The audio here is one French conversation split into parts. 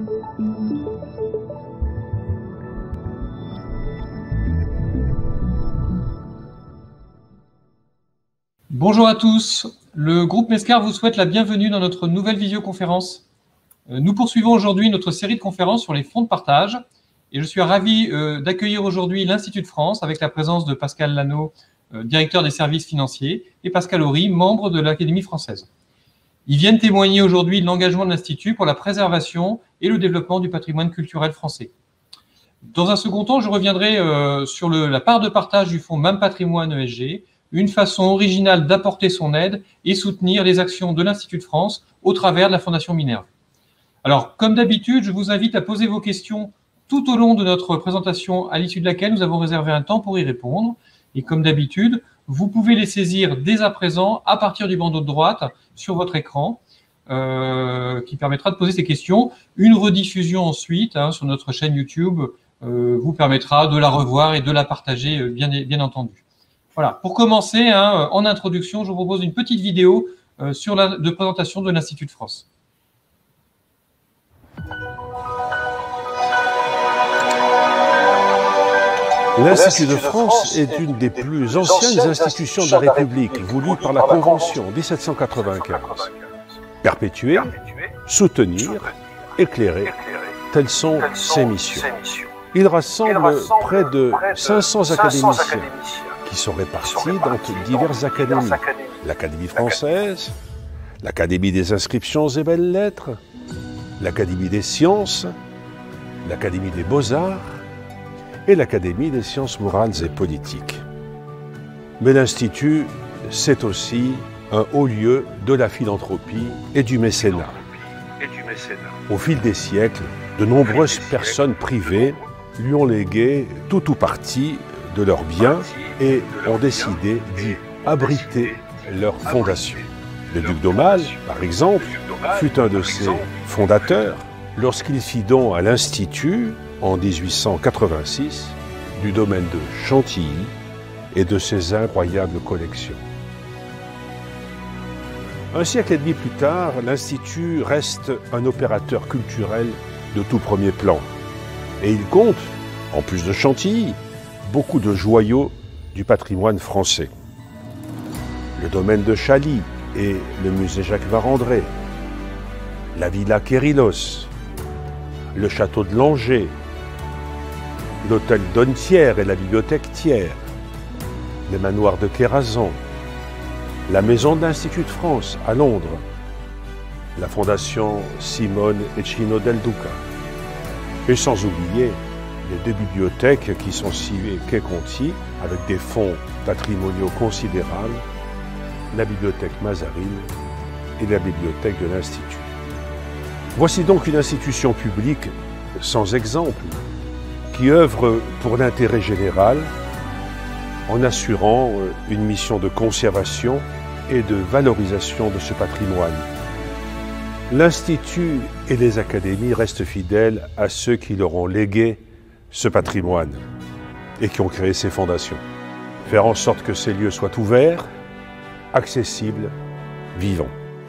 Bonjour à tous, le groupe Mescar vous souhaite la bienvenue dans notre nouvelle visioconférence. Nous poursuivons aujourd'hui notre série de conférences sur les fonds de partage et je suis ravi d'accueillir aujourd'hui l'Institut de France avec la présence de Pascal Lano, directeur des services financiers, et Pascal Horry, membre de l'Académie française. Ils viennent témoigner aujourd'hui de l'engagement de l'Institut pour la préservation et le développement du patrimoine culturel français. Dans un second temps, je reviendrai sur la part de partage du fonds MAM Patrimoine ESG, une façon originale d'apporter son aide et soutenir les actions de l'Institut de France au travers de la Fondation Minerve. Alors, comme d'habitude, je vous invite à poser vos questions tout au long de notre présentation, à l'issue de laquelle nous avons réservé un temps pour y répondre. Et comme d'habitude, vous pouvez les saisir dès à présent à partir du bandeau de droite sur votre écran, qui permettra de poser ces questions. Une rediffusion ensuite sur notre chaîne YouTube vous permettra de la revoir et de la partager, bien entendu. Voilà. Pour commencer, en introduction, je vous propose une petite vidéo de présentation de l'Institut de France. L'Institut de France est une des plus anciennes institutions de la République, voulue par la Convention 1795. Perpétuer, soutenir, éclairer, telles sont ses missions. Il rassemble près de 500 académiciens qui sont répartis dans diverses académies. L'Académie française, l'Académie des inscriptions et belles-lettres, l'Académie des sciences, l'Académie des beaux-arts et l'Académie des sciences morales et politiques. Mais l'Institut, c'est aussi un haut lieu de la philanthropie et du mécénat. Au fil des siècles, de nombreuses personnes privées lui ont légué tout ou partie de leurs biens et ont décidé d'y abriter leur fondation. Le duc d'Aumale, par exemple, fut un de ses fondateurs lorsqu'il fit don à l'Institut, en 1886, du domaine de Chantilly et de ses incroyables collections. Un siècle et demi plus tard, l'Institut reste un opérateur culturel de tout premier plan. Et il compte, en plus de Chantilly, beaucoup de joyaux du patrimoine français. Le domaine de Chaly et le musée Jacques Varandré, la villa Quérilos, le château de Langeais, l'hôtel Donnetière et la bibliothèque Thiers, les manoirs de Kérazan, la maison de l'Institut de France à Londres, la fondation Simone et Cino del Duca, et sans oublier les deux bibliothèques qui sont situées quai Conti avec des fonds patrimoniaux considérables, la bibliothèque Mazarine et la bibliothèque de l'Institut. Voici donc une institution publique sans exemple qui œuvre pour l'intérêt général en assurant une mission de conservation et de valorisation de ce patrimoine. L'Institut et les académies restent fidèles à ceux qui leur ont légué ce patrimoine et qui ont créé ces fondations. Faire en sorte que ces lieux soient ouverts, accessibles, vivants.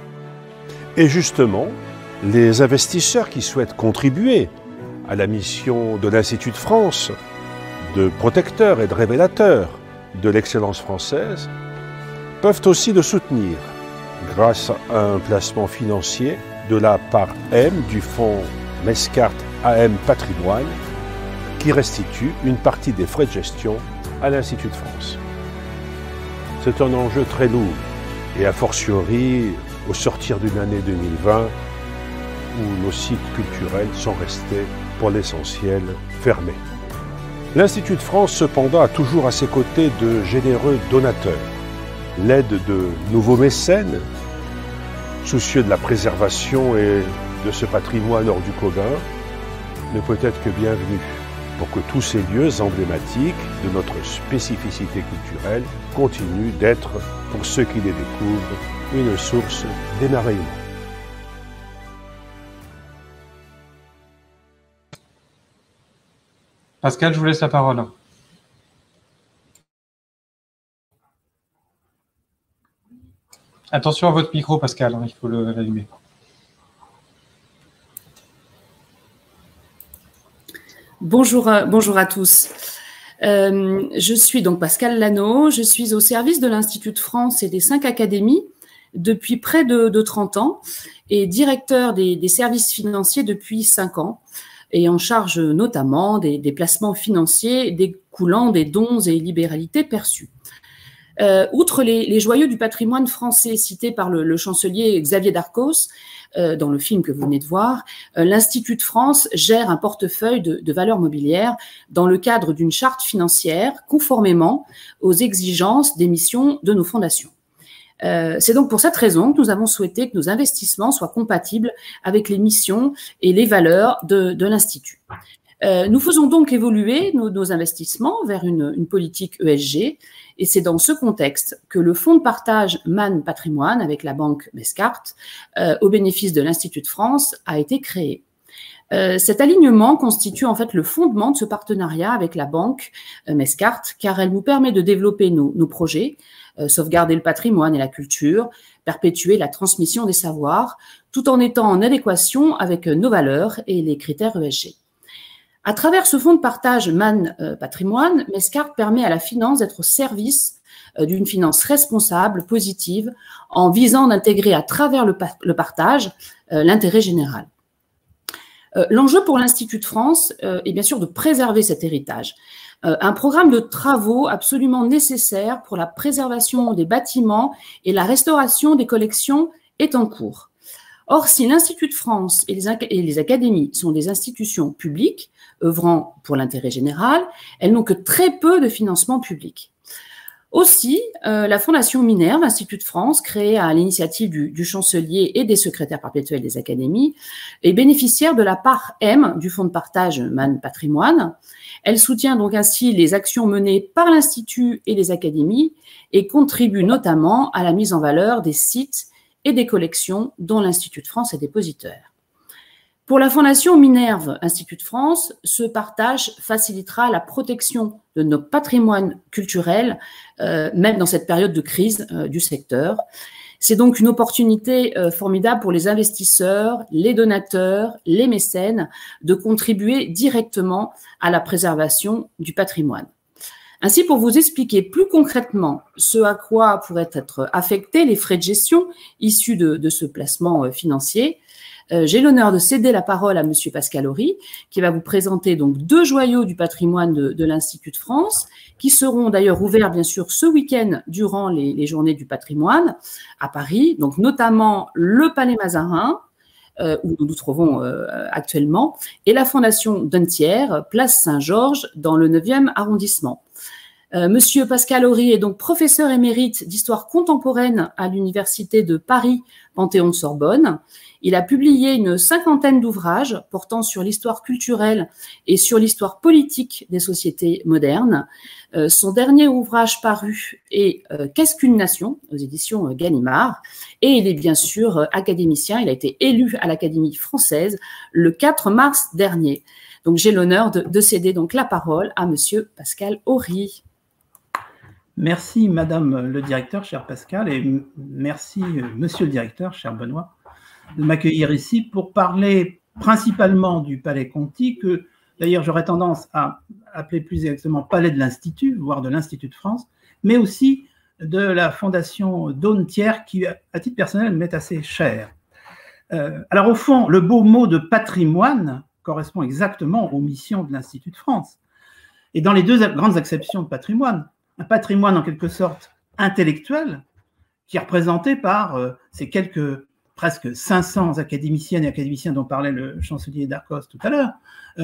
Et justement, les investisseurs qui souhaitent contribuer à la mission de l'Institut de France, de protecteur et de révélateur de l'excellence française, peuvent aussi le soutenir grâce à un placement financier de la part M du fonds Mescart AM Patrimoine qui restitue une partie des frais de gestion à l'Institut de France. C'est un enjeu très lourd et a fortiori au sortir d'une année 2020 où nos sites culturels sont restés pour l'essentiel fermés. L'Institut de France, cependant, a toujours à ses côtés de généreux donateurs. L'aide de nouveaux mécènes, soucieux de la préservation et de ce patrimoine hors du commun, ne peut être que bienvenue pour que tous ces lieux emblématiques de notre spécificité culturelle continuent d'être, pour ceux qui les découvrent, une source d'émerveillement. Pascal, je vous laisse la parole. Attention à votre micro, Pascal, il faut l'allumer. Bonjour à tous. Je suis donc Pascale Lano, je suis au service de l'Institut de France et des 5 académies depuis près de 30 ans et directeur des services financiers depuis 5 ans et en charge notamment des placements financiers découlant des dons et libéralités perçus. Outre les joyaux du patrimoine français cités par le chancelier Xavier Darcos dans le film que vous venez de voir, l'Institut de France gère un portefeuille de valeurs mobilières dans le cadre d'une charte financière conformément aux exigences des missions de nos fondations. C'est donc pour cette raison que nous avons souhaité que nos investissements soient compatibles avec les missions et les valeurs de l'Institut. Nous faisons donc évoluer nos investissements vers une politique ESG et c'est dans ce contexte que le fonds de partage Man Patrimoine avec la banque Mescart au bénéfice de l'Institut de France a été créé. Cet alignement constitue en fait le fondement de ce partenariat avec la banque Mescart car elle nous permet de développer nos projets, sauvegarder le patrimoine et la culture, perpétuer la transmission des savoirs, tout en étant en adéquation avec nos valeurs et les critères ESG. À travers ce fonds de partage Man Patrimoine, Mescart permet à la finance d'être au service d'une finance responsable, positive, en visant d'intégrer à travers le partage l'intérêt général. L'enjeu pour l'Institut de France est bien sûr de préserver cet héritage. Un programme de travaux absolument nécessaire pour la préservation des bâtiments et la restauration des collections est en cours. Or, si l'Institut de France et les académies sont des institutions publiques, œuvrant pour l'intérêt général, elles n'ont que très peu de financement public. Aussi, la Fondation Minerve, Institut de France, créée à l'initiative du chancelier et des secrétaires perpétuels des académies, est bénéficiaire de la part M du fonds de partage Man Patrimoine. Elle soutient donc ainsi les actions menées par l'Institut et les académies et contribue notamment à la mise en valeur des sites et des collections dont l'Institut de France est dépositaire. Pour la Fondation Minerve Institut de France, ce partage facilitera la protection de nos patrimoines culturels, même dans cette période de crise du secteur. C'est donc une opportunité formidable pour les investisseurs, les donateurs, les mécènes de contribuer directement à la préservation du patrimoine. Ainsi, pour vous expliquer plus concrètement ce à quoi pourraient être affectés les frais de gestion issus de ce placement financier, j'ai l'honneur de céder la parole à Monsieur Pascal Horry, qui va vous présenter donc 2 joyaux du patrimoine de l'Institut de France, qui seront d'ailleurs ouverts bien sûr ce week-end durant les journées du patrimoine à Paris, donc notamment le Palais Mazarin, où nous nous trouvons actuellement, et la Fondation Dentière, place Saint-Georges, dans le 9e arrondissement. Monsieur Pascal Horry est donc professeur émérite d'histoire contemporaine à l'Université de Paris, Panthéon-Sorbonne. Il a publié une 50aine d'ouvrages portant sur l'histoire culturelle et sur l'histoire politique des sociétés modernes. Son dernier ouvrage paru est Qu'est-ce qu'une nation aux éditions Gallimard. Et il est bien sûr académicien. Il a été élu à l'Académie française le 4 mars dernier. Donc j'ai l'honneur de céder donc la parole à Monsieur Pascal Horry. Merci Madame le directeur, cher Pascal, et merci Monsieur le directeur, cher Benoît, de m'accueillir ici pour parler principalement du Palais Conti, que d'ailleurs j'aurais tendance à appeler plus exactement Palais de l'Institut, voire de l'Institut de France, mais aussi de la Fondation Dentière qui, à titre personnel, m'est assez chère. Alors au fond, le beau mot de patrimoine correspond exactement aux missions de l'Institut de France. Et dans les 2 grandes acceptions de patrimoine, un patrimoine en quelque sorte intellectuel, qui est représenté par ces presque 500 académiciennes et académiciens dont parlait le chancelier Darcos tout à l'heure,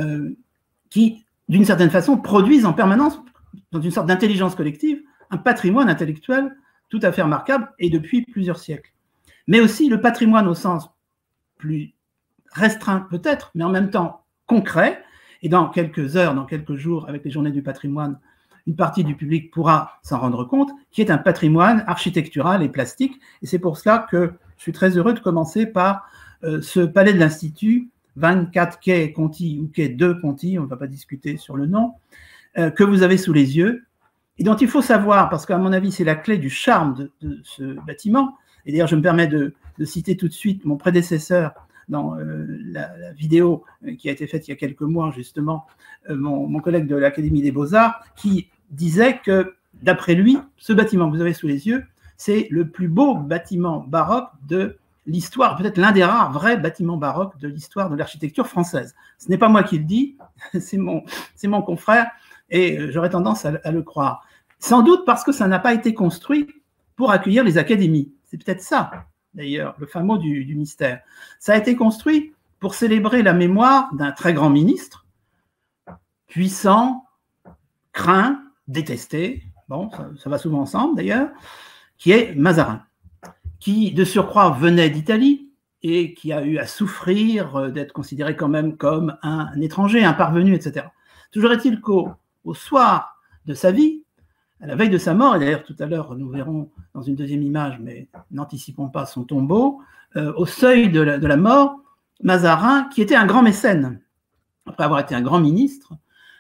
qui, d'une certaine façon, produisent en permanence, dans une sorte d'intelligence collective, un patrimoine intellectuel tout à fait remarquable et depuis plusieurs siècles. Mais aussi le patrimoine au sens plus restreint peut-être, mais en même temps concret, et dans quelques heures, dans quelques jours, avec les journées du patrimoine, une partie du public pourra s'en rendre compte, qui est un patrimoine architectural et plastique. Et c'est pour cela que je suis très heureux de commencer par ce palais de l'Institut, 24 quai Conti ou quai 2 Conti, on ne va pas discuter sur le nom, que vous avez sous les yeux, et dont il faut savoir, parce qu'à mon avis, c'est la clé du charme de ce bâtiment. Et d'ailleurs, je me permets de citer tout de suite mon prédécesseur dans la vidéo qui a été faite il y a quelques mois, justement, mon collègue de l'Académie des Beaux-Arts, qui disait que, d'après lui, ce bâtiment que vous avez sous les yeux, c'est le plus beau bâtiment baroque de l'histoire, peut-être l'un des rares vrais bâtiments baroques de l'histoire de l'architecture française. Ce n'est pas moi qui le dis, c'est mon confrère, et j'aurais tendance à le croire. Sans doute parce que ça n'a pas été construit pour accueillir les académies. C'est peut-être ça, d'ailleurs, le fin mot du mystère. Ça a été construit pour célébrer la mémoire d'un très grand ministre, puissant, craint, détesté, bon, ça va souvent ensemble d'ailleurs, qui est Mazarin, qui de surcroît venait d'Italie et qui a eu à souffrir d'être considéré quand même comme un étranger, un parvenu, etc. Toujours est-il qu'au soir de sa vie, à la veille de sa mort, et d'ailleurs tout à l'heure nous verrons dans une deuxième image, mais n'anticipons pas son tombeau, au seuil de la mort, Mazarin, qui était un grand mécène, après avoir été un grand ministre,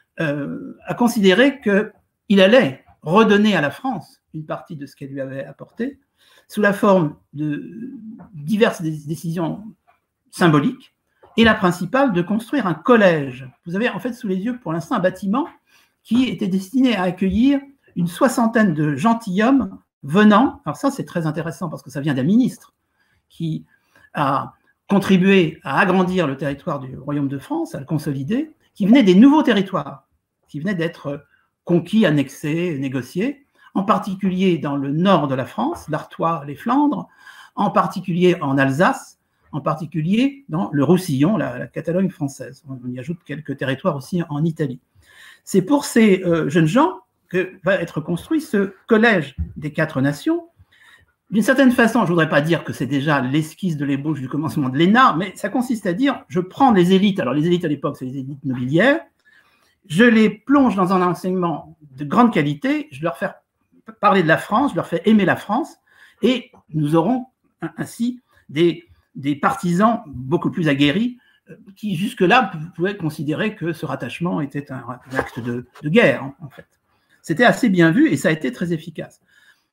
a considéré qu'il allait redonner à la France une partie de ce qu'elle lui avait apporté, sous la forme de diverses décisions symboliques, et la principale de construire un collège. Vous avez en fait sous les yeux pour l'instant un bâtiment qui était destiné à accueillir une soixantaine de gentilshommes venant, alors ça c'est très intéressant parce que ça vient d'un ministre qui a contribué à agrandir le territoire du Royaume de France, à le consolider, qui venaient des nouveaux territoires, qui venaient d'être conquis, annexés, négociés, en particulier dans le nord de la France, l'Artois, les Flandres, en particulier en Alsace, en particulier dans le Roussillon, la Catalogne française. On y ajoute quelques territoires aussi en Italie. C'est pour ces jeunes gens que va être construit ce collège des 4 nations. D'une certaine façon, je ne voudrais pas dire que c'est déjà l'esquisse de l'ébauche du commencement de l'ENA, mais ça consiste à dire, je prends les élites, alors les élites à l'époque, c'est les élites nobiliaires, je les plonge dans un enseignement de grande qualité, je leur fais parler de la France, je leur fais aimer la France, et nous aurons ainsi des partisans beaucoup plus aguerris qui jusque-là pouvaient considérer que ce rattachement était un acte de guerre, en fait. C'était assez bien vu et ça a été très efficace.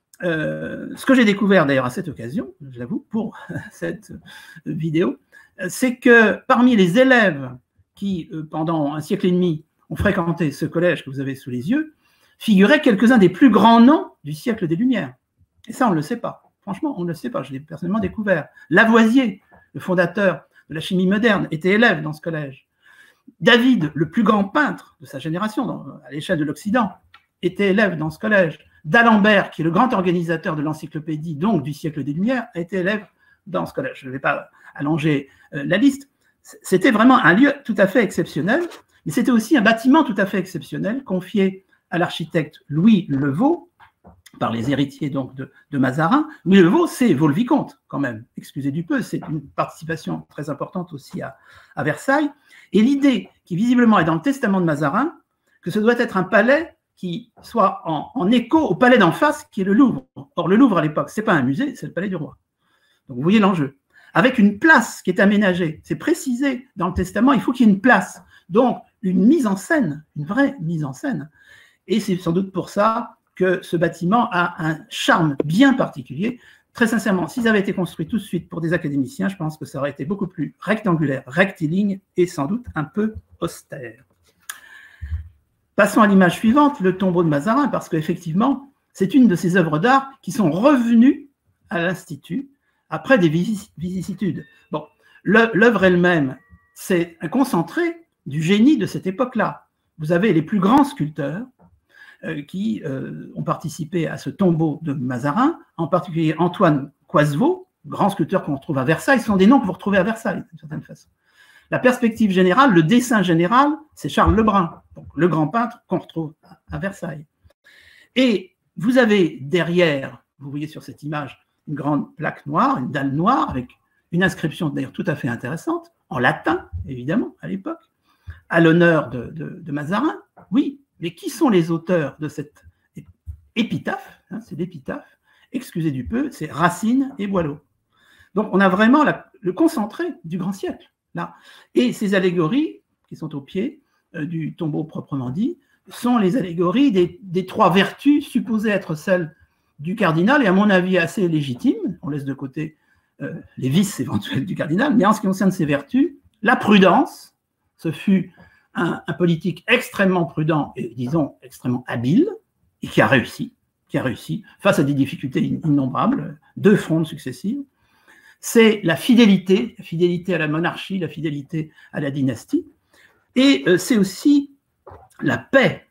Ce que j'ai découvert d'ailleurs à cette occasion, je l'avoue, pour cette vidéo, c'est que parmi les élèves qui, pendant un siècle et demi, ont fréquenté ce collège que vous avez sous les yeux, figuraient quelques-uns des plus grands noms du siècle des Lumières. Et ça, on ne le sait pas. Franchement, on ne le sait pas. Je l'ai personnellement découvert. Lavoisier, le fondateur de la chimie moderne, était élève dans ce collège. David, le plus grand peintre de sa génération, à l'échelle de l'Occident, était élève dans ce collège. D'Alembert, qui est le grand organisateur de l'encyclopédie, donc du siècle des Lumières, a été élève dans ce collège. Je ne vais pas allonger la liste. C'était vraiment un lieu tout à fait exceptionnel, mais c'était aussi un bâtiment tout à fait exceptionnel, confié à l'architecte Louis Levaux, par les héritiers donc de Mazarin. Louis Levaux, c'est Vaux-le-Vicomte, quand même, excusez du peu, c'est une participation très importante aussi à Versailles. Et l'idée, qui visiblement est dans le testament de Mazarin, que ce doit être un palais qui soit en écho au palais d'en face, qui est le Louvre. Or, le Louvre, à l'époque, ce n'est pas un musée, c'est le palais du roi. Donc, vous voyez l'enjeu. Avec une place qui est aménagée, c'est précisé dans le testament, il faut qu'il y ait une place. Donc, une mise en scène, une vraie mise en scène. Et c'est sans doute pour ça que ce bâtiment a un charme bien particulier. Très sincèrement, s'ils avaient été construits tout de suite pour des académiciens, je pense que ça aurait été beaucoup plus rectangulaire, rectiligne et sans doute un peu austère. Passons à l'image suivante, le tombeau de Mazarin, parce qu'effectivement, c'est une de ces œuvres d'art qui sont revenues à l'Institut après des vicissitudes. Bon, l'œuvre elle-même, c'est un concentré du génie de cette époque-là. Vous avez les plus grands sculpteurs qui ont participé à ce tombeau de Mazarin, en particulier Antoine Coisevaux, grand sculpteur qu'on retrouve à Versailles. Ce sont des noms que vous retrouvez à Versailles, d'une certaine façon. La perspective générale, le dessin général, c'est Charles Lebrun, donc le grand peintre qu'on retrouve à Versailles. Et vous avez derrière, vous voyez sur cette image, une grande plaque noire, une dalle noire, avec une inscription d'ailleurs tout à fait intéressante, en latin, évidemment, à l'époque, à l'honneur de Mazarin. Oui, mais qui sont les auteurs de cette épitaphe, hein, c'est l'épitaphe, excusez du peu, c'est Racine et Boileau. Donc on a vraiment le concentré du grand siècle. Là. Et ces allégories, qui sont au pied du tombeau proprement dit, sont les allégories des 3 vertus supposées être celles du cardinal, et à mon avis assez légitimes, on laisse de côté les vices éventuels du cardinal, mais en ce qui concerne ses vertus, la prudence, ce fut un politique extrêmement prudent et, disons, extrêmement habile, et qui a réussi face à des difficultés innombrables, 2 frondes successives. C'est la fidélité à la monarchie, la fidélité à la dynastie, et c'est aussi la paix.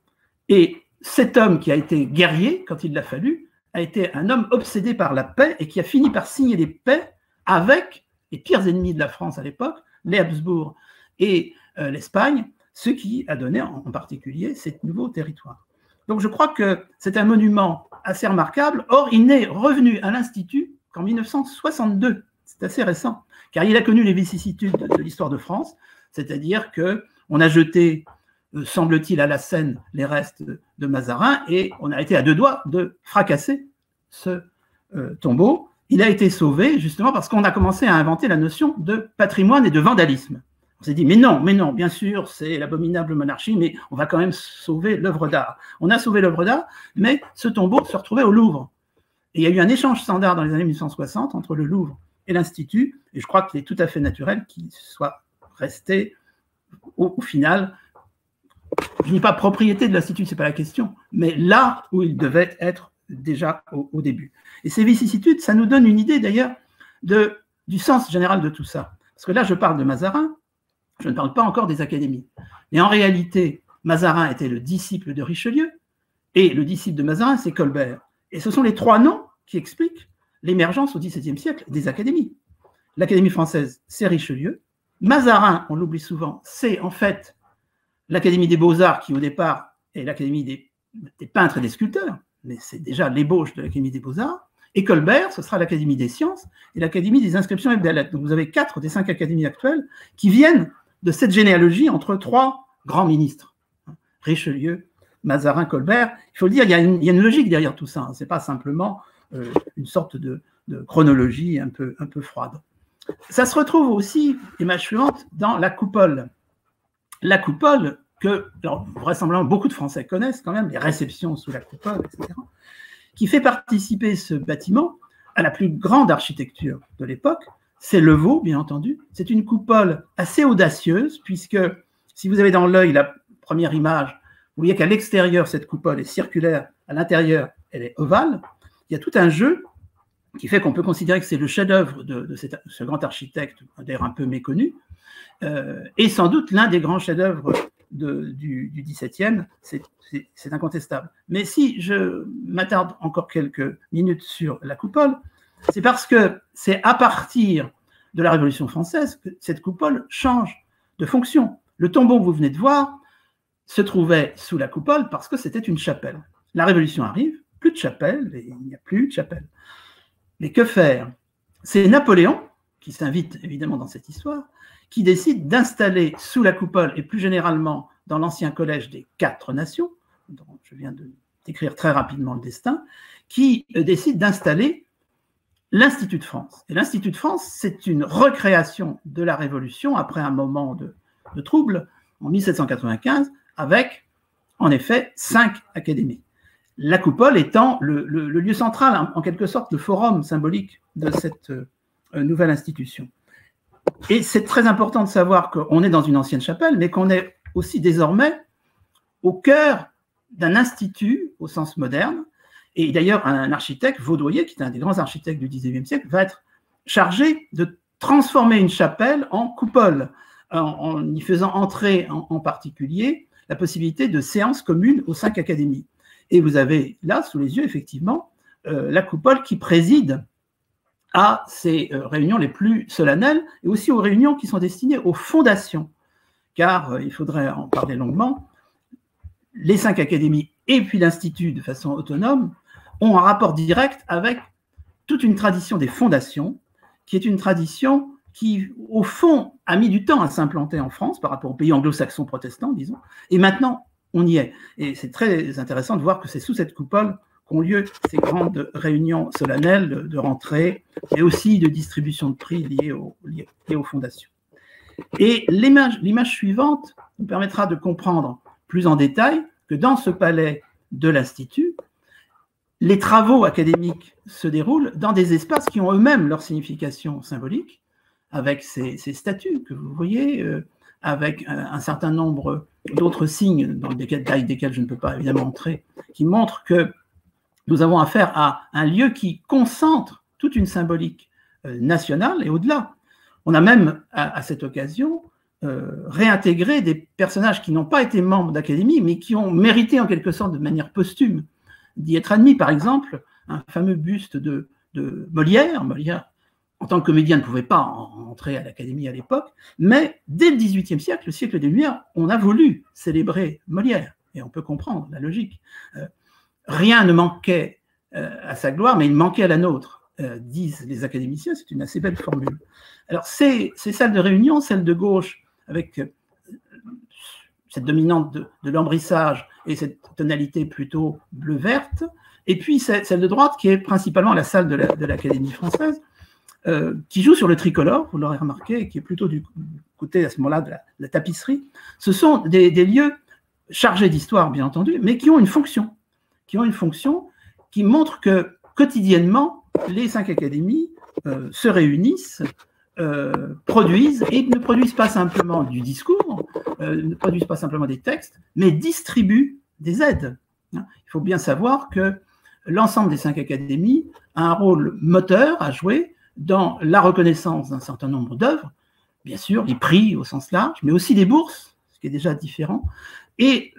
Et cet homme qui a été guerrier, quand il l'a fallu, a été un homme obsédé par la paix et qui a fini par signer des paix avec les pires ennemis de la France à l'époque, les Habsbourg et l'Espagne, ce qui a donné en particulier ces nouveaux territoires. Donc je crois que c'est un monument assez remarquable. Or, il n'est revenu à l'Institut qu'en 1962. C'est assez récent, car il a connu les vicissitudes de l'histoire de France, c'est-à-dire qu'on a jeté, semble-t-il, à la Seine les restes de Mazarin et on a été à 2 doigts de fracasser ce tombeau. Il a été sauvé justement parce qu'on a commencé à inventer la notion de patrimoine et de vandalisme. On s'est dit, mais non, bien sûr, c'est l'abominable monarchie, mais on va quand même sauver l'œuvre d'art. On a sauvé l'œuvre d'art, mais ce tombeau se retrouvait au Louvre. Et il y a eu un échange standard dans les années 1960 entre le Louvre et l'Institut, et je crois qu'il est tout à fait naturel qu'il soit resté, au final, je ne dis pas propriété de l'Institut, ce n'est pas la question, mais là où il devait être déjà au début. Et ces vicissitudes, ça nous donne une idée d'ailleurs du sens général de tout ça. Parce que là, je parle de Mazarin, je ne parle pas encore des académies. Mais en réalité, Mazarin était le disciple de Richelieu, et le disciple de Mazarin, c'est Colbert. Et ce sont les 3 noms qui expliquent l'émergence au XVIIe siècle des académies. L'Académie française, c'est Richelieu. Mazarin, on l'oublie souvent, c'est en fait l'Académie des Beaux-Arts qui, au départ, est l'Académie des peintres et des sculpteurs, mais c'est déjà l'ébauche de l'Académie des Beaux-Arts. Et Colbert, ce sera l'Académie des sciences et l'Académie des inscriptions et des lettres. Donc vous avez 4 des 5 académies actuelles qui viennent de cette généalogie entre 3 grands ministres. Richelieu, Mazarin, Colbert. Il faut le dire, il y a une logique derrière tout ça. Ce n'est pas simplement une sorte de chronologie un peu froide. Ça se retrouve aussi, image suivante, dans la coupole. La coupole que, alors, vraisemblablement, beaucoup de Français connaissent quand même, les réceptions sous la coupole, etc., qui fait participer ce bâtiment à la plus grande architecture de l'époque. C'est Le Vau, bien entendu. C'est une coupole assez audacieuse, puisque si vous avez dans l'œil la première image, vous voyez qu'à l'extérieur, cette coupole est circulaire, à l'intérieur, elle est ovale. Il y a tout un jeu qui fait qu'on peut considérer que c'est le chef-d'œuvre de ce grand architecte, d'ailleurs un peu méconnu, et sans doute l'un des grands chefs-d'œuvre du XVIIe, c'est incontestable. Mais si je m'attarde encore quelques minutes sur la coupole, c'est parce que c'est à partir de la Révolution française que cette coupole change de fonction. Le tombeau que vous venez de voir se trouvait sous la coupole parce que c'était une chapelle. La Révolution arrive, plus de chapelle, et il n'y a plus de chapelle. Mais que faire? C'est Napoléon, qui s'invite évidemment dans cette histoire, qui décide d'installer sous la coupole, et plus généralement dans l'ancien collège des 4 nations, dont je viens de décrire très rapidement le destin, qui décide d'installer l'Institut de France. Et l'Institut de France, c'est une recréation de la Révolution après un moment de trouble, en 1795, avec, en effet, 5 académies. La coupole étant le lieu central, en quelque sorte, le forum symbolique de cette nouvelle institution. Et c'est très important de savoir qu'on est dans une ancienne chapelle, mais qu'on est aussi désormais au cœur d'un institut au sens moderne. Et d'ailleurs, un architecte, Vaudoyer, qui est un des grands architectes du XIXe siècle, va être chargé de transformer une chapelle en coupole, en y faisant entrer en particulier la possibilité de séances communes aux 5 académies. Et vous avez là, sous les yeux, effectivement, la coupole qui préside à ces réunions les plus solennelles et aussi aux réunions qui sont destinées aux fondations. Car, il faudrait en parler longuement, les 5 académies et puis l'Institut, de façon autonome, ont un rapport direct avec toute une tradition des fondations, qui est une tradition qui, au fond, a mis du temps à s'implanter en France par rapport aux pays anglo-saxons protestants, disons, et maintenant, on y est. Et c'est très intéressant de voir que c'est sous cette coupole qu'ont lieu ces grandes réunions solennelles de rentrée, mais aussi de distribution de prix liées aux fondations. Et l'image suivante nous permettra de comprendre plus en détail que dans ce palais de l'Institut, les travaux académiques se déroulent dans des espaces qui ont eux-mêmes leur signification symbolique, avec ces statues que vous voyez, avec un certain nombre d'autres signes, dans le détail desquels je ne peux pas évidemment entrer, qui montrent que nous avons affaire à un lieu qui concentre toute une symbolique nationale et au-delà. On a même, à cette occasion, réintégré des personnages qui n'ont pas été membres d'académie, mais qui ont mérité en quelque sorte de manière posthume d'y être admis. Par exemple, un fameux buste de Molière. Molière, en tant que comédien, ne pouvait pas entrer à l'Académie à l'époque, mais dès le XVIIIe siècle, le siècle des Lumières, on a voulu célébrer Molière, et on peut comprendre la logique. Rien ne manquait à sa gloire, mais il manquait à la nôtre, disent les académiciens. C'est une assez belle formule. Alors, ces salles de réunion, celle de gauche, avec cette dominante de l'embrissage et cette tonalité plutôt bleu-verte, et puis celle de droite, qui est principalement la salle de l'Académie française, qui joue sur le tricolore, vous l'aurez remarqué, qui est plutôt du côté à ce moment-là de la tapisserie. Ce sont des lieux chargés d'histoire, bien entendu, mais qui ont une fonction, qui montre que quotidiennement, les 5 académies se réunissent, produisent, et ne produisent pas simplement du discours, ne produisent pas simplement des textes, mais distribuent des aides. Il faut bien savoir que l'ensemble des 5 académies a un rôle moteur à jouer dans la reconnaissance d'un certain nombre d'œuvres, bien sûr, les prix au sens large, mais aussi des bourses, ce qui est déjà différent, et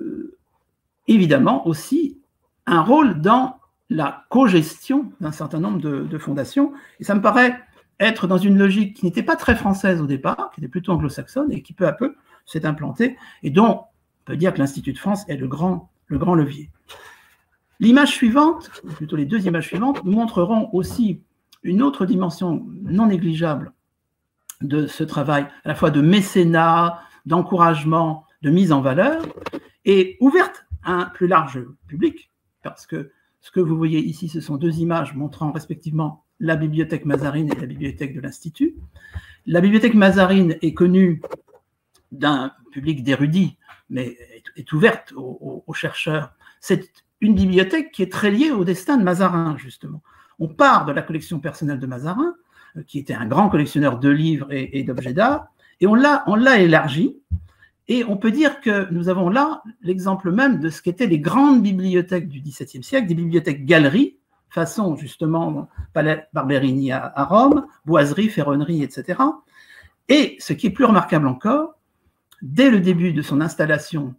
évidemment aussi un rôle dans la co-gestion d'un certain nombre de fondations. Et ça me paraît être dans une logique qui n'était pas très française au départ, qui était plutôt anglo-saxonne, et qui peu à peu s'est implantée, et dont on peut dire que l'Institut de France est le grand levier. L'image suivante, ou plutôt les 2 images suivantes, nous montreront aussi une autre dimension non négligeable de ce travail, à la fois de mécénat, d'encouragement, de mise en valeur, et ouverte à un plus large public, parce que ce que vous voyez ici, ce sont 2 images montrant respectivement la bibliothèque Mazarine et la bibliothèque de l'Institut. La bibliothèque Mazarine est connue d'un public d'érudits, mais est ouverte aux chercheurs. C'est une bibliothèque qui est très liée au destin de Mazarin, justement. On part de la collection personnelle de Mazarin, qui était un grand collectionneur de livres et d'objets d'art, et on l'a élargi, et on peut dire que nous avons là l'exemple même de ce qu'étaient les grandes bibliothèques du XVIIe siècle, des bibliothèques-galeries, façon justement Palais Barberini à Rome, boiserie, ferronnerie, etc. Et ce qui est plus remarquable encore, dès le début de son installation,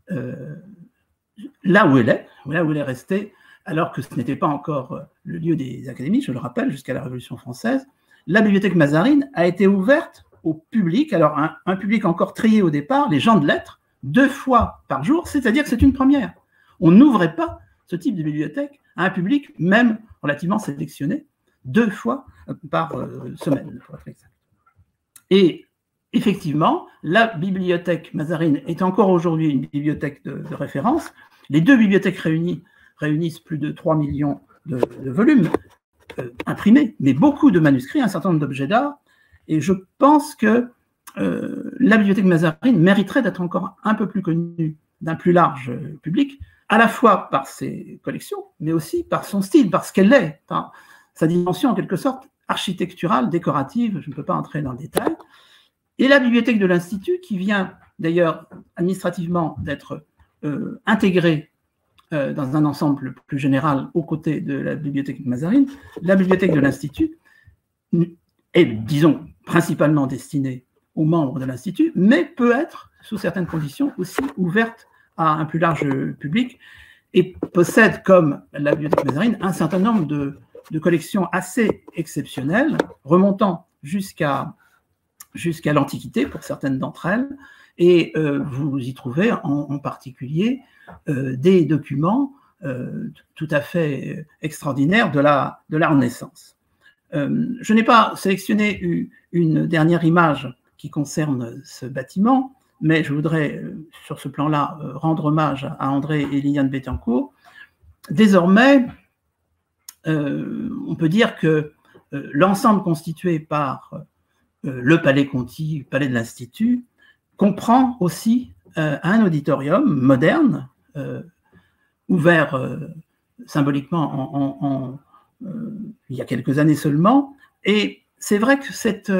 là où elle est restée, alors que ce n'était pas encore le lieu des académies, je le rappelle, jusqu'à la Révolution française, la bibliothèque Mazarine a été ouverte au public, alors un public encore trié au départ, les gens de lettres, 2 fois par jour, c'est-à-dire que c'est une première. On n'ouvrait pas ce type de bibliothèque à un public, même relativement sélectionné, 2 fois par semaine, pour être exact. Et effectivement, la bibliothèque Mazarine est encore aujourd'hui une bibliothèque de référence. Les 2 bibliothèques réunissent plus de 3 millions de volumes imprimés, mais beaucoup de manuscrits, un certain nombre d'objets d'art. Et je pense que la bibliothèque Mazarine mériterait d'être encore un peu plus connue d'un plus large public, à la fois par ses collections, mais aussi par son style, parce qu'elle est, par sa dimension en quelque sorte architecturale, décorative, je ne peux pas entrer dans le détail. Et la bibliothèque de l'Institut, qui vient d'ailleurs administrativement d'être intégrée dans un ensemble plus général aux côtés de la bibliothèque Mazarine, la bibliothèque de l'Institut est, disons, principalement destinée aux membres de l'Institut, mais peut être, sous certaines conditions, aussi ouverte à un plus large public et possède, comme la bibliothèque Mazarine, un certain nombre de collections assez exceptionnelles, remontant jusqu'à l'Antiquité pour certaines d'entre elles, et vous y trouvez en particulier des documents tout à fait extraordinaires de la Renaissance. Je n'ai pas sélectionné une dernière image qui concerne ce bâtiment, mais je voudrais, sur ce plan-là, rendre hommage à André et Liliane Bettencourt. Désormais, on peut dire que l'ensemble constitué par le Palais Conti, Palais de l'Institut, comprend aussi un auditorium moderne, ouvert symboliquement il y a quelques années seulement. Et c'est vrai que cet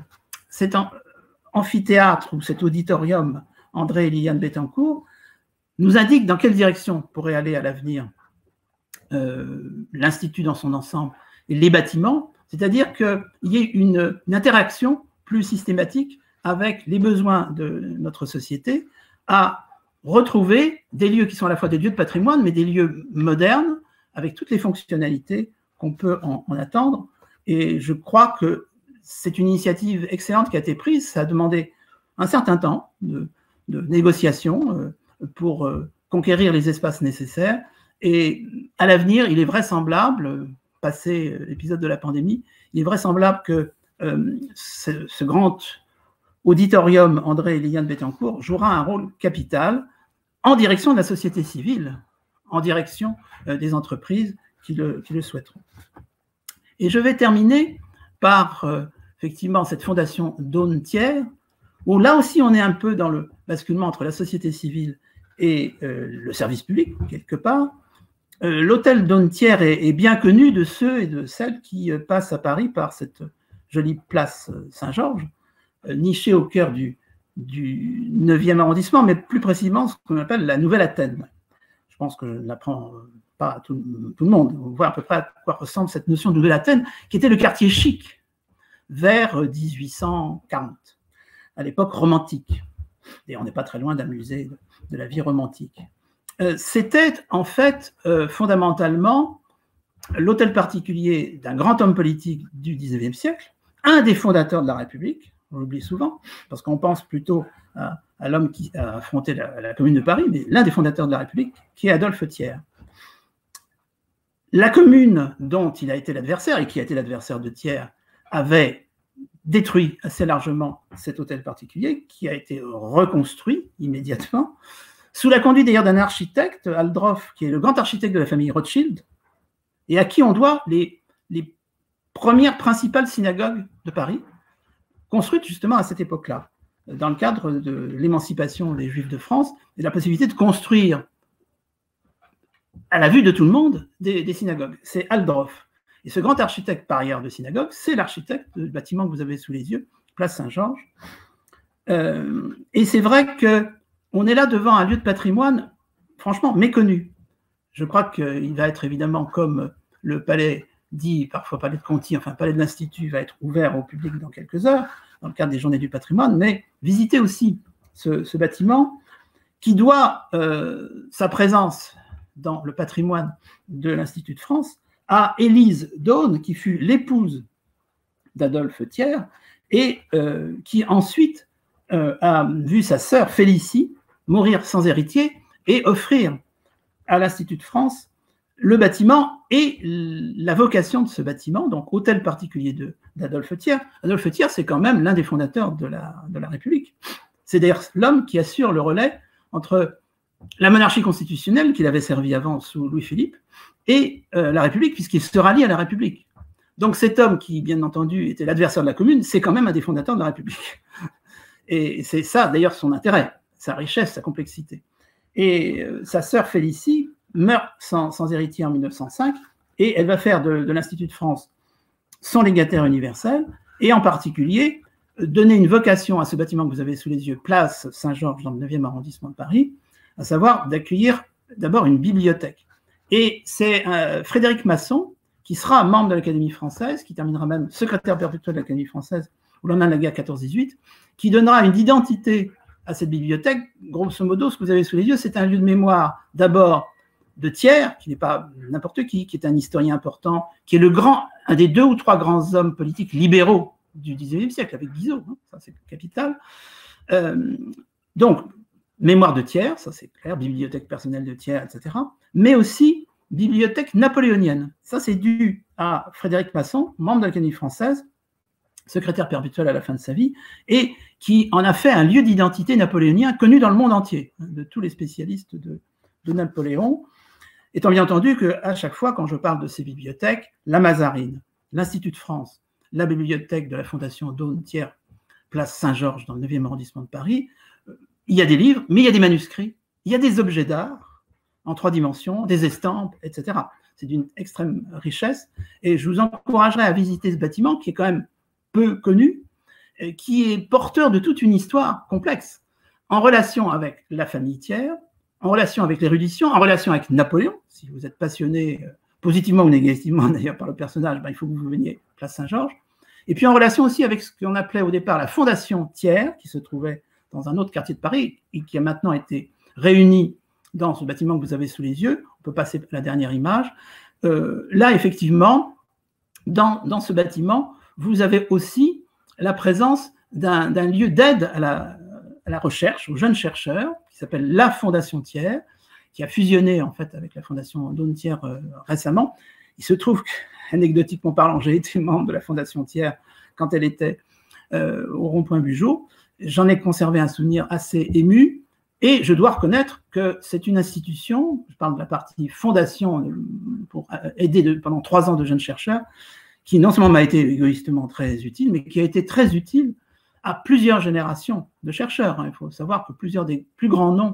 amphithéâtre ou cet auditorium André et Liliane Bettencourt nous indique dans quelle direction pourrait aller à l'avenir l'Institut dans son ensemble et les bâtiments, c'est-à-dire qu'il y ait une interaction plus systématique avec les besoins de notre société à retrouver des lieux qui sont à la fois des lieux de patrimoine, mais des lieux modernes, avec toutes les fonctionnalités qu'on peut en attendre. Et je crois que c'est une initiative excellente qui a été prise. Ça a demandé un certain temps de négociation pour conquérir les espaces nécessaires. Et à l'avenir, il est vraisemblable, passé l'épisode de la pandémie, il est vraisemblable que ce grand auditorium André et Liliane Bettencourt jouera un rôle capital en direction de la société civile, en direction des entreprises qui le souhaiteront. Et je vais terminer par effectivement cette fondation Daune Thiers, où là aussi on est un peu dans le basculement entre la société civile et le service public, quelque part. L'hôtel Daune Thiers est bien connu de ceux et de celles qui passent à Paris par cette jolie place Saint-Georges, nichée au cœur du 9e arrondissement, mais plus précisément ce qu'on appelle la Nouvelle Athènes. Je pense que je ne l'apprends pas à tout le monde. On voit à peu près à quoi ressemble cette notion de Nouvelle Athènes, qui était le quartier chic vers 1840, à l'époque romantique. Et on n'est pas très loin d'un musée de la vie romantique. C'était en fait fondamentalement l'hôtel particulier d'un grand homme politique du 19e siècle, un des fondateurs de la République, on l'oublie souvent, parce qu'on pense plutôt à l'homme qui a affronté la Commune de Paris, mais l'un des fondateurs de la République, qui est Adolphe Thiers. La Commune dont il a été l'adversaire, et qui a été l'adversaire de Thiers, avait détruit assez largement cet hôtel particulier, qui a été reconstruit immédiatement, sous la conduite d'ailleurs d'un architecte, Aldroff, qui est le grand architecte de la famille Rothschild, et à qui on doit les premières principales synagogues de Paris, construites justement à cette époque-là, dans le cadre de l'émancipation des Juifs de France, et la possibilité de construire, à la vue de tout le monde, des synagogues. C'est Aldroff. Et ce grand architecte, par ailleurs, de synagogue, c'est l'architecte du bâtiment que vous avez sous les yeux, place Saint-Georges. Et c'est vrai qu'on est là devant un lieu de patrimoine, franchement, méconnu. Je crois qu'il va être évidemment comme le palais dit, parfois palais de Conti, enfin palais de l'Institut, va être ouvert au public dans quelques heures, dans le cadre des Journées du patrimoine, mais visitez aussi ce bâtiment qui doit sa présence dans le patrimoine de l'Institut de France à Élise Daune, qui fut l'épouse d'Adolphe Thiers et qui ensuite a vu sa sœur Félicie mourir sans héritier et offrir à l'Institut de France le bâtiment et la vocation de ce bâtiment, donc hôtel particulier d'Adolphe Thiers. Adolphe Thiers, c'est quand même l'un des fondateurs de la République. C'est d'ailleurs l'homme qui assure le relais entre la monarchie constitutionnelle, qu'il avait servi avant sous Louis-Philippe, et la République, puisqu'il se rallie à la République. Donc cet homme qui, bien entendu, était l'adversaire de la Commune, c'est quand même un des fondateurs de la République. Et c'est ça, d'ailleurs, son intérêt, sa richesse, sa complexité. Et sa sœur Félicie meurt sans héritier en 1905, et elle va faire de l'Institut de France son légataire universel, et en particulier donner une vocation à ce bâtiment que vous avez sous les yeux, place Saint-Georges dans le 9e arrondissement de Paris, à savoir d'accueillir d'abord une bibliothèque. Et c'est Frédéric Masson, qui sera membre de l'Académie française, qui terminera même secrétaire perpétuel de l'Académie française au lendemain de la guerre 14-18, qui donnera une identité à cette bibliothèque. Grosso modo, ce que vous avez sous les yeux, c'est un lieu de mémoire d'abord de Thiers, qui n'est pas n'importe qui est un historien important, qui est un des 2 ou 3 grands hommes politiques libéraux du XIXe siècle, avec Guizot, hein, ça c'est capital. Donc, mémoire de Thiers, ça c'est clair, bibliothèque personnelle de Thiers, etc. Mais aussi bibliothèque napoléonienne. Ça c'est dû à Frédéric Masson, membre de l'Académie française, secrétaire perpétuel à la fin de sa vie, et qui en a fait un lieu d'identité napoléonien connu dans le monde entier, de tous les spécialistes de Napoléon, étant bien entendu qu'à chaque fois, quand je parle de ces bibliothèques, la Mazarine, l'Institut de France, la bibliothèque de la Fondation Daune Thiers, place Saint-Georges dans le 9e arrondissement de Paris, il y a des livres, mais il y a des manuscrits, il y a des objets d'art, en 3 dimensions, des estampes, etc. C'est d'une extrême richesse. Et je vous encouragerais à visiter ce bâtiment qui est quand même peu connu, qui est porteur de toute une histoire complexe, en relation avec la famille Thiers, en relation avec l'érudition, en relation avec Napoléon. Si vous êtes passionné positivement ou négativement d'ailleurs par le personnage, il faut que vous veniez place Saint-Georges. Et puis en relation aussi avec ce qu'on appelait au départ la Fondation Thiers, qui se trouvait dans un autre quartier de Paris et qui a maintenant été réunie dans ce bâtiment que vous avez sous les yeux. On peut passer à la dernière image. Là, effectivement, dans ce bâtiment, vous avez aussi la présence d'un lieu d'aide à la recherche, aux jeunes chercheurs, qui s'appelle la Fondation Thiers, qui a fusionné en fait avec la Fondation Daune Thiers récemment. Il se trouve qu'anecdotiquement parlant, j'ai été membre de la Fondation Thiers quand elle était au rond-point Bugeaud. J'en ai conservé un souvenir assez ému, et je dois reconnaître que c'est une institution, je parle de la partie fondation pour aider pendant 3 ans de jeunes chercheurs, qui non seulement m'a été égoïstement très utile, mais qui a été très utile à plusieurs générations de chercheurs. Il faut savoir que plusieurs des plus grands noms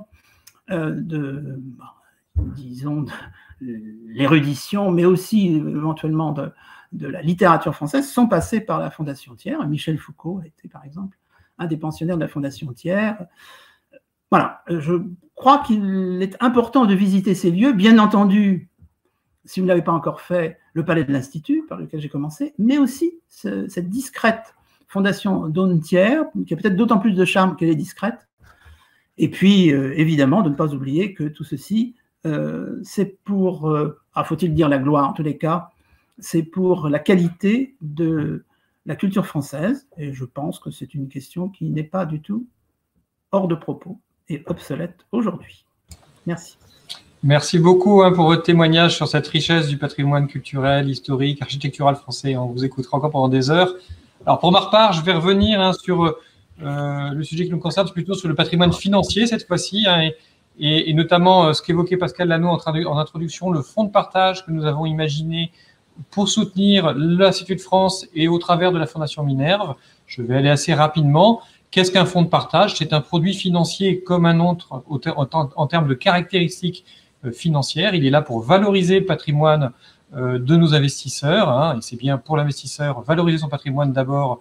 disons, de l'érudition, mais aussi éventuellement de la littérature française, sont passés par la Fondation Thiers. Michel Foucault a été, par exemple, un des pensionnaires de la Fondation Thiers. Voilà, je crois qu'il est important de visiter ces lieux, bien entendu, si vous ne l'avez pas encore fait, le Palais de l'Institut, par lequel j'ai commencé, mais aussi cette discrète Fondation Daune Thiers, qui a peut-être d'autant plus de charme qu'elle est discrète. Et puis, évidemment, de ne pas oublier que tout ceci, c'est pour, faut-il dire la gloire en tous les cas, c'est pour la qualité de la culture française, et je pense que c'est une question qui n'est pas du tout hors de propos et obsolète aujourd'hui. Merci. Merci beaucoup pour votre témoignage sur cette richesse du patrimoine culturel, historique, architectural français. On vous écoutera encore pendant des heures. Alors pour ma part, je vais revenir sur le sujet qui nous concerne, plutôt sur le patrimoine financier cette fois-ci, et notamment ce qu'évoquait Pascal Lano en introduction, le fonds de partage que nous avons imaginé pour soutenir l'Institut de France et au travers de la Fondation Minerve. Je vais aller assez rapidement. Qu'est-ce qu'un fonds de partage? C'est un produit financier comme un autre en termes de caractéristiques financières. Il est là pour valoriser le patrimoine de nos investisseurs, et c'est bien pour l'investisseur valoriser son patrimoine d'abord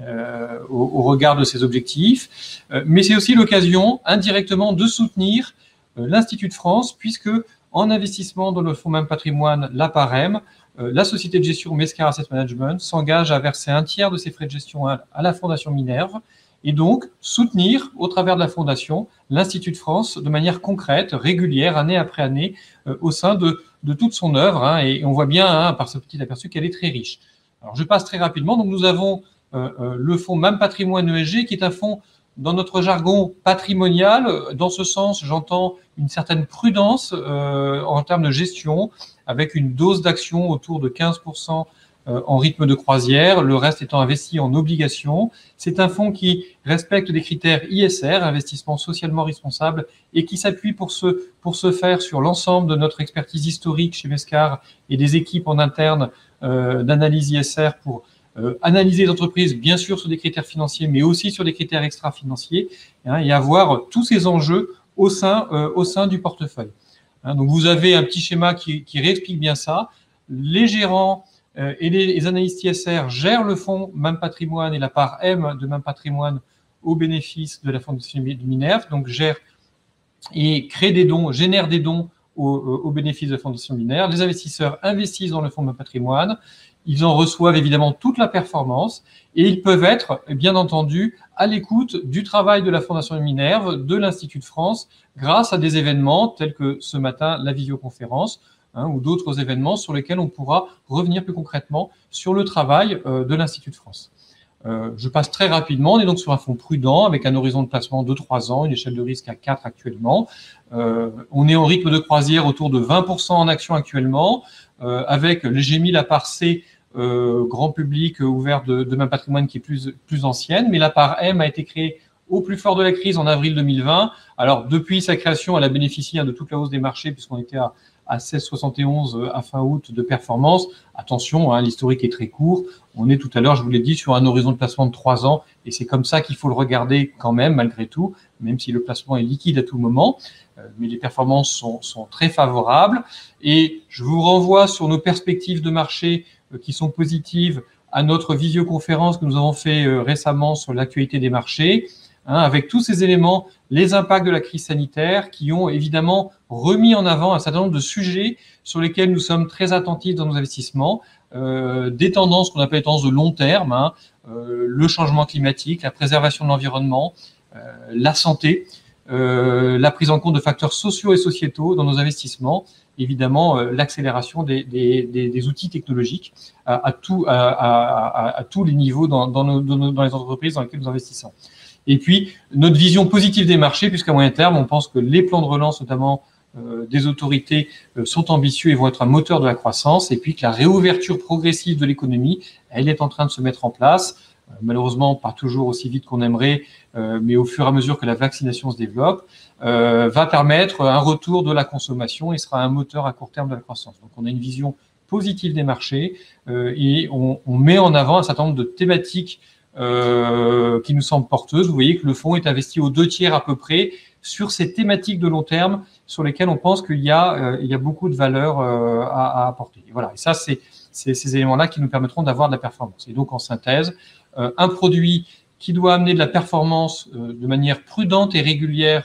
au regard de ses objectifs, mais c'est aussi l'occasion indirectement de soutenir l'Institut de France, puisque en investissement dans le fonds même patrimoine, l'APAREM, la société de gestion Mescar Asset Management s'engage à verser 1/3 de ses frais de gestion à la Fondation Minerve, et donc soutenir, au travers de la Fondation, l'Institut de France de manière concrète, régulière, année après année, au sein de toute son œuvre, et on voit bien, par ce petit aperçu, qu'elle est très riche. Alors je passe très rapidement. Donc nous avons le fonds MAM Patrimoine ESG, qui est un fonds, dans notre jargon, patrimonial. Dans ce sens, j'entends une certaine prudence en termes de gestion, avec une dose d'action autour de 15% en rythme de croisière, le reste étant investi en obligations. C'est un fonds qui respecte des critères ISR, investissement socialement responsable, et qui s'appuie pour ce faire sur l'ensemble de notre expertise historique chez Mescar et des équipes en interne d'analyse ISR pour analyser les entreprises, bien sûr sur des critères financiers, mais aussi sur des critères extra-financiers, et avoir tous ces enjeux au sein du portefeuille. Donc vous avez un petit schéma qui réexplique bien ça. Les gérants et les analystes ISR gèrent le fonds MAM Patrimoine et la part M de MAM Patrimoine au bénéfice de la Fondation Minerve, donc gèrent et créent des dons, génèrent des dons au bénéfice de la Fondation Minerve. Les investisseurs investissent dans le fonds MAM Patrimoine, ils en reçoivent évidemment toute la performance, et ils peuvent être, bien entendu, à l'écoute du travail de la Fondation Minerve, de l'Institut de France, grâce à des événements tels que ce matin la visioconférence, ou d'autres événements sur lesquels on pourra revenir plus concrètement sur le travail de l'Institut de France. Je passe très rapidement. On est donc sur un fonds prudent avec un horizon de placement de 3 ans, une échelle de risque à 4 actuellement. On est en rythme de croisière autour de 20% en actions actuellement, avec j'ai mis la part C grand public ouvert de MAM Patrimoine qui est plus ancienne, mais la part M a été créée au plus fort de la crise en avril 2020. Alors depuis sa création, elle a bénéficié de toute la hausse des marchés puisqu'on était à à 16,71 à fin août de performance. Attention, hein, l'historique est très court. On est tout à l'heure, je vous l'ai dit, sur un horizon de placement de 3 ans et c'est comme ça qu'il faut le regarder quand même, malgré tout, même si le placement est liquide à tout moment. Mais les performances sont très favorables. Et je vous renvoie sur nos perspectives de marché qui sont positives à notre visioconférence que nous avons fait récemment sur l'actualité des marchés, hein, avec tous ces éléments, les impacts de la crise sanitaire qui ont évidemment remis en avant un certain nombre de sujets sur lesquels nous sommes très attentifs dans nos investissements, des tendances qu'on appelle les tendances de long terme, hein, le changement climatique, la préservation de l'environnement, la santé, la prise en compte de facteurs sociaux et sociétaux dans nos investissements, évidemment l'accélération des outils technologiques à tous les niveaux dans les entreprises dans lesquelles nous investissons. Et puis, notre vision positive des marchés, puisqu'à moyen terme, on pense que les plans de relance, notamment des autorités, sont ambitieux et vont être un moteur de la croissance, et puis que la réouverture progressive de l'économie, elle est en train de se mettre en place. Malheureusement, pas toujours aussi vite qu'on aimerait, mais au fur et à mesure que la vaccination se développe, va permettre un retour de la consommation et sera un moteur à court terme de la croissance. Donc, on a une vision positive des marchés et on met en avant un certain nombre de thématiques qui nous semblent porteuses. Vous voyez que le fonds est investi aux 2/3 à peu près sur ces thématiques de long terme sur lesquelles on pense qu'il y a beaucoup de valeur à apporter. Et voilà. Et ça, c'est ces éléments-là qui nous permettront d'avoir de la performance. Et donc, en synthèse, un produit qui doit amener de la performance de manière prudente et régulière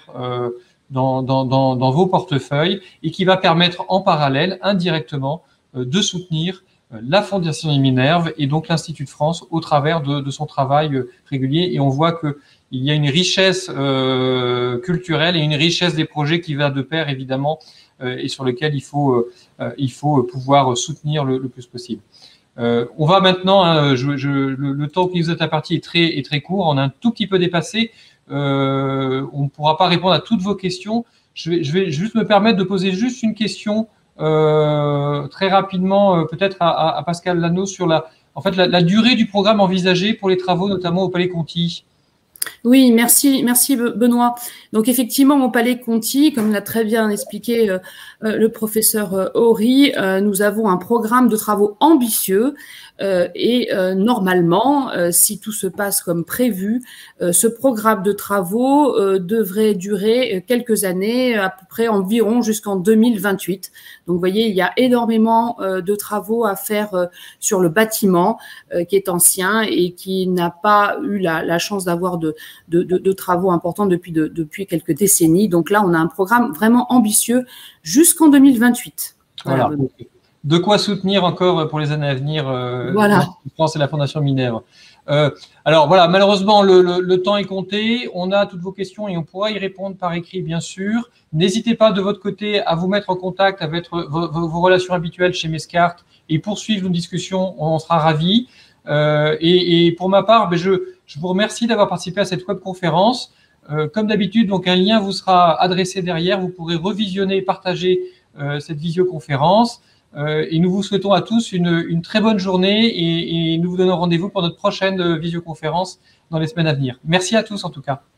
dans vos portefeuilles et qui va permettre en parallèle, indirectement, de soutenir la Fondation Minerve et donc l'Institut de France au travers de son travail régulier. Et on voit qu'il y a une richesse culturelle et une richesse des projets qui va de pair, évidemment, et sur lesquels il faut pouvoir soutenir le plus possible. On va maintenant, hein, le temps qui nous est imparti est très court, on a un tout petit peu dépassé, on ne pourra pas répondre à toutes vos questions. Je vais juste me permettre de poser juste une question très rapidement, peut-être à Pascal Lano sur la durée du programme envisagé pour les travaux, notamment au Palais Conti. Oui, merci Benoît. Donc effectivement, au Palais Conti, comme l'a très bien expliqué le professeur Horry, nous avons un programme de travaux ambitieux et normalement, si tout se passe comme prévu, ce programme de travaux devrait durer quelques années, à peu près environ jusqu'en 2028. Donc vous voyez, il y a énormément de travaux à faire sur le bâtiment qui est ancien et qui n'a pas eu la chance d'avoir de travaux importants depuis quelques décennies. Donc là, on a un programme vraiment ambitieux jusqu'en 2028. Voilà. De quoi soutenir encore pour les années à venir voilà. La France et la Fondation Minerve. Alors voilà, malheureusement, le temps est compté. On a toutes vos questions et on pourra y répondre par écrit, bien sûr. N'hésitez pas de votre côté à vous mettre en contact avec vos relations habituelles chez Mescart et poursuivre nos discussions. On sera ravis. Et pour ma part, je vous remercie d'avoir participé à cette webconférence. Comme d'habitude, donc un lien vous sera adressé derrière. Vous pourrez revisionner et partager cette visioconférence. Et nous vous souhaitons à tous une très bonne journée et nous vous donnons rendez-vous pour notre prochaine visioconférence dans les semaines à venir. Merci à tous en tout cas.